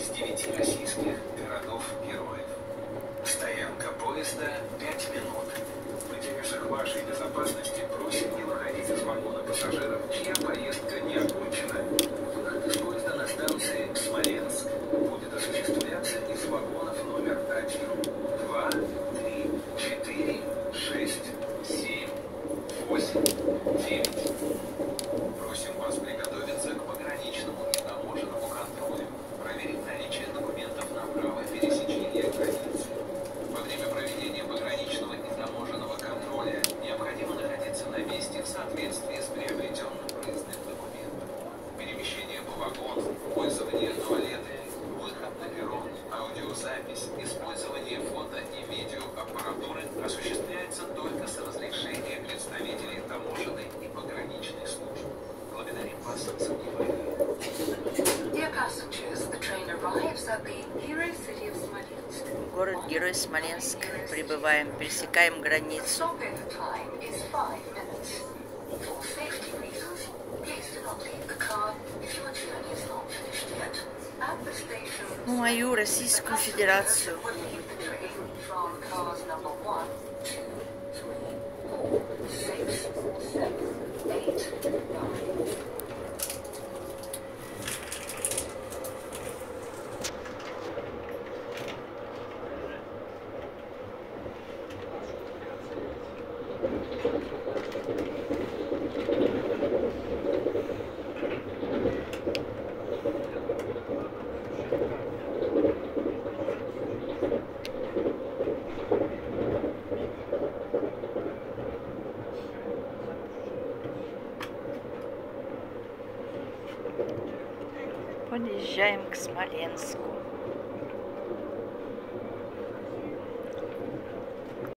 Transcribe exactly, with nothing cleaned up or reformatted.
из девяти российских городов-героев. Стоянка поезда пять минут. В интересах вашей безопасности просим не выходить из вагона пассажиров, чья поездка не окончена. Выход из поезда на станции Смоленск будет осуществляться из вагонов номер один, два, три, четыре, шесть, семь, восемь, девять. Просим вас приготовиться к пограничному и таможенному контролю, проверить наличие документов на право пересечения границы. Во время проведения пограничного и таможенного контроля необходимо находиться на месте в соответствии с приобретенным проездным документом. Перемещение по вагону, пользование туалетами, выход на перрон, аудиозапись, использование фото и видеоаппаратуры осуществляется только с разрешения представителей таможенной и пограничной службы. Благодарим вас за внимание. Dear passengers, the train arrives at the hero city of Smolensk. Город-герой Смоленск. Прибываем, пересекаем границу. Stopover time is five minutes. For safety reasons, please do not leave the car if your journey is not finished yet. At the station, Ну, мою Российскую Федерацию. will leave the train from cars number one, two, three, four, six, seven, eight, nine. Подъезжаем к Смоленску.